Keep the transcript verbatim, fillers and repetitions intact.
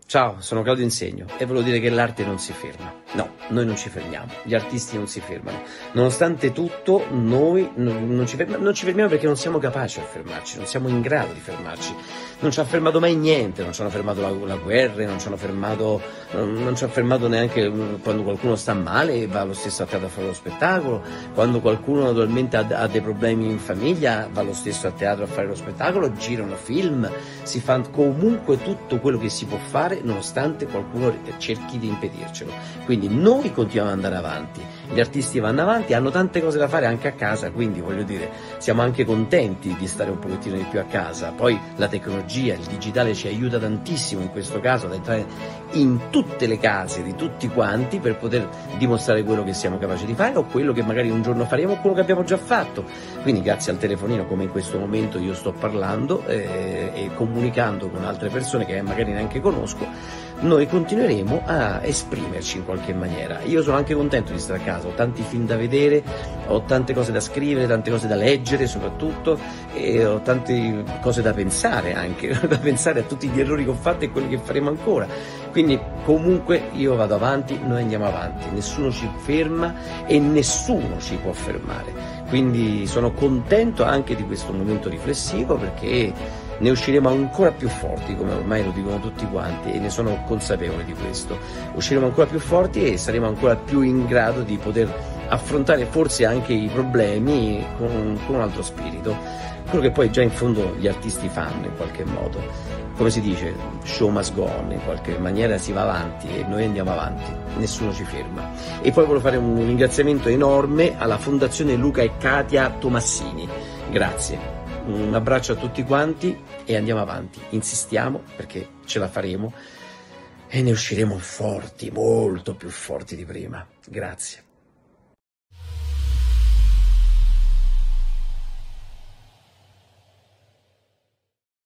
Ciao, sono Claudio Insegno e volevo dire che l'arte non si ferma. No, noi non ci fermiamo, gli artisti non si fermano. Nonostante tutto, noi non, non, ci fermiamo, non ci fermiamo perché non siamo capaci a fermarci, non siamo in grado di fermarci. Non ci ha fermato mai niente, non ci hanno fermato la, la guerra, non ci hanno fermato, non, non ci ha fermato neanche quando qualcuno sta male e va lo stesso a teatro a fare lo spettacolo, quando qualcuno naturalmente ha, ha dei problemi in famiglia va lo stesso a teatro a fare lo spettacolo, girano film, si fa comunque tutto quello che si può fare nonostante qualcuno cerchi di impedircelo. Quindi noi continuiamo ad andare avanti, gli artisti vanno avanti, hanno tante cose da fare anche a casa, quindi voglio dire, siamo anche contenti di stare un pochettino di più a casa. Poi la tecnologia, il digitale ci aiuta tantissimo in questo caso ad entrare in tutte le case di tutti quanti per poter dimostrare quello che siamo capaci di fare o quello che magari un giorno faremo o quello che abbiamo già fatto. Quindi grazie al telefonino, come in questo momento io sto parlando eh, e comunicando con altre persone che magari neanche conosco, noi continueremo a esprimerci in qualche maniera. Io sono anche contento di stare a casa, ho tanti film da vedere, ho tante cose da scrivere, tante cose da leggere soprattutto, e ho tante cose da pensare anche, da pensare a tutti gli errori che ho fatto e quelli che faremo ancora. Quindi comunque io vado avanti, noi andiamo avanti, nessuno ci ferma e nessuno ci può fermare. Quindi sono contento anche di questo momento riflessivo perché ne usciremo ancora più forti, come ormai lo dicono tutti quanti, e ne sono consapevole di questo. Usciremo ancora più forti e saremo ancora più in grado di poter affrontare forse anche i problemi con, con un altro spirito, quello che poi già in fondo gli artisti fanno in qualche modo. Come si dice, show must go on, in qualche maniera si va avanti e noi andiamo avanti, nessuno ci ferma. E poi voglio fare un ringraziamento enorme alla Fondazione Luca e Katia Tomassini, grazie. Un abbraccio a tutti quanti e andiamo avanti, insistiamo perché ce la faremo e ne usciremo forti, molto più forti di prima. Grazie.